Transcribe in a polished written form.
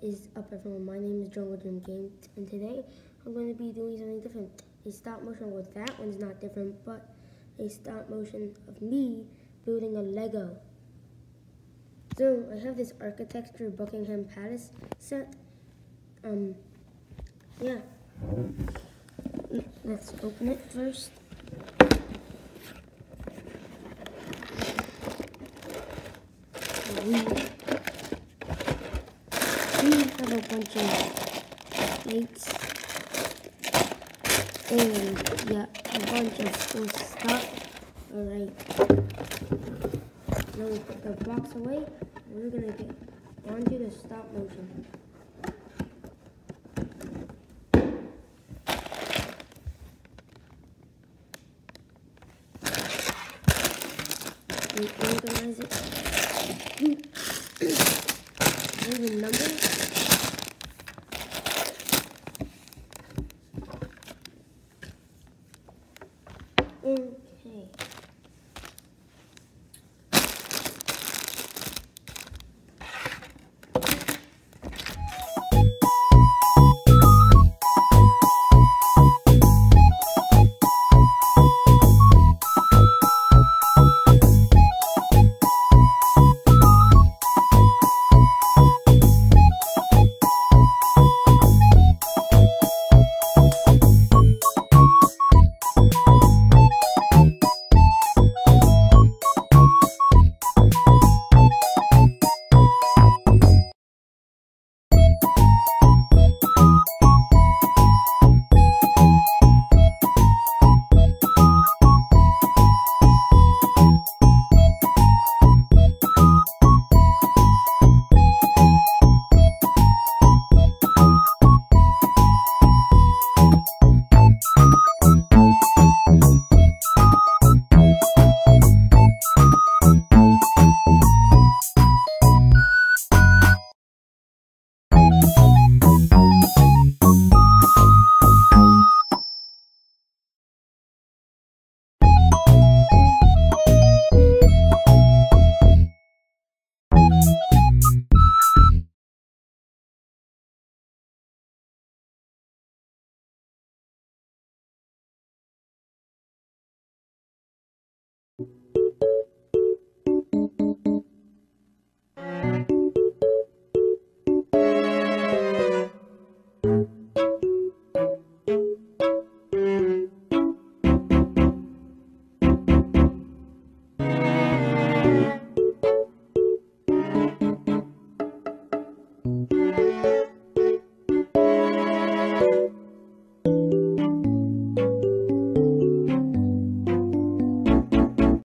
is up, everyone? My name is Jungle Jim Games, and today I'm going to be doing something different. A stop motion with that one's not different, but a stop motion of me building a Lego. So I have this architecture Buckingham Palace set. Yeah. Let's open it first. We have a bunch of plates and yeah, a bunch of cool stuff. Alright. Now we put the box away. We're gonna get onto the stop motion. We organize it. Here's the numbers.